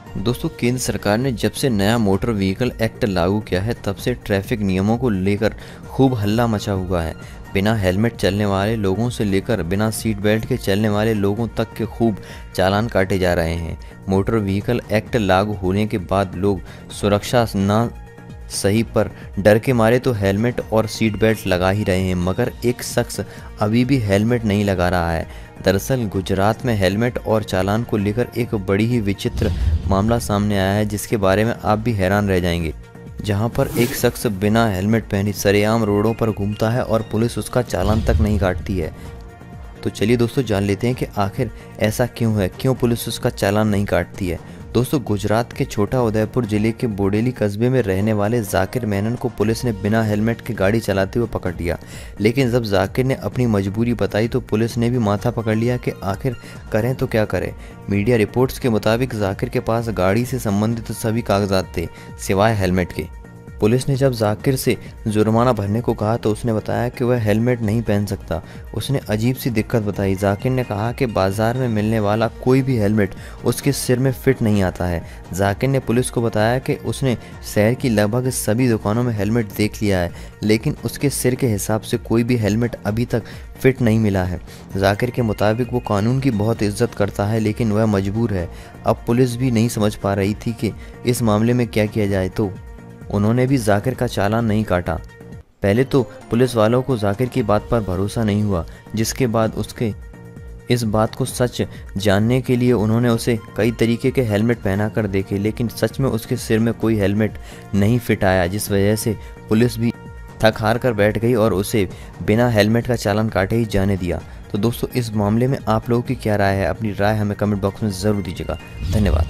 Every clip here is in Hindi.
दोस्तों, केंद्र सरकार ने जब से नया मोटर व्हीकल एक्ट लागू किया है तब से ट्रैफिक नियमों को लेकर खूब हल्ला मचा हुआ है। बिना हेलमेट चलने वाले लोगों से लेकर बिना सीट बेल्ट के चलने वाले लोगों तक के खूब चालान काटे जा रहे हैं। मोटर व्हीकल एक्ट लागू होने के बाद लोग सुरक्षा ना सही पर डर के मारे तो हेलमेट और सीट बेल्ट लगा ही रहे हैं, मगर एक शख्स अभी भी हेलमेट नहीं लगा रहा है। दरअसल गुजरात में हेलमेट और चालान को लेकर एक बड़ी ही विचित्र मामला सामने आया है, जिसके बारे में आप भी हैरान रह जाएंगे। जहां पर एक शख्स बिना हेलमेट पहने सरेआम रोडों पर घूमता है और पुलिस उसका चालान तक नहीं काटती है। तो चलिए दोस्तों, जान लेते हैं कि आखिर ऐसा क्यों है, क्यों पुलिस उसका चालान नहीं काटती है। दोस्तों, गुजरात के छोटा उदयपुर जिले के बोडेली कस्बे में रहने वाले जाकिर मेनन को पुलिस ने बिना हेलमेट के गाड़ी चलाते हुए पकड़ लिया। लेकिन जब जाकिर ने अपनी मजबूरी बताई तो पुलिस ने भी माथा पकड़ लिया कि आखिर करें तो क्या करें। मीडिया रिपोर्ट्स के मुताबिक जाकिर के पास गाड़ी से संबंधित सभी कागजात थे सिवाय हेलमेट के। पुलिस ने जब जाकिर से जुर्माना भरने को कहा तो उसने बताया कि वह हेलमेट नहीं पहन सकता। उसने अजीब सी दिक्कत बताई। जाकिर ने कहा कि बाजार में मिलने वाला कोई भी हेलमेट उसके सिर में फिट नहीं आता है। जाकिर ने पुलिस को बताया कि उसने शहर की लगभग सभी दुकानों में हेलमेट देख लिया है, लेकिन उसके सिर के हिसाब से कोई भी हेलमेट अभी तक फिट नहीं मिला है। जाकिर के मुताबिक वो कानून की बहुत इज्जत करता है, लेकिन वह मजबूर है। अब पुलिस भी नहीं समझ पा रही थी कि इस मामले में क्या किया जाए, तो उन्होंने भी जाकिर का चालान नहीं काटा। पहले तो पुलिस वालों को जाकिर की बात पर भरोसा नहीं हुआ, जिसके बाद उसके इस बात को सच जानने के लिए उन्होंने उसे कई तरीके के हेलमेट पहना कर देखे, लेकिन सच में उसके सिर में कोई हेलमेट नहीं फिट आया, जिस वजह से पुलिस भी थक हार कर बैठ गई और उसे बिना हेलमेट का चालान काटे ही जाने दिया। तो दोस्तों, इस मामले में आप लोगों की क्या राय है? अपनी राय हमें कमेंट बॉक्स में ज़रूर दीजिएगा। धन्यवाद।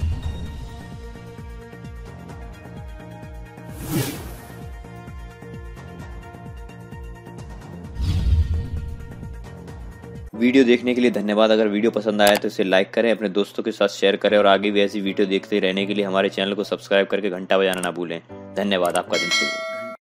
वीडियो देखने के लिए धन्यवाद। अगर वीडियो पसंद आया तो इसे लाइक करें, अपने दोस्तों के साथ शेयर करें और आगे भी ऐसी वीडियो देखते रहने के लिए हमारे चैनल को सब्सक्राइब करके घंटा बजाना ना भूलें। धन्यवाद। आपका दिन शुभ हो।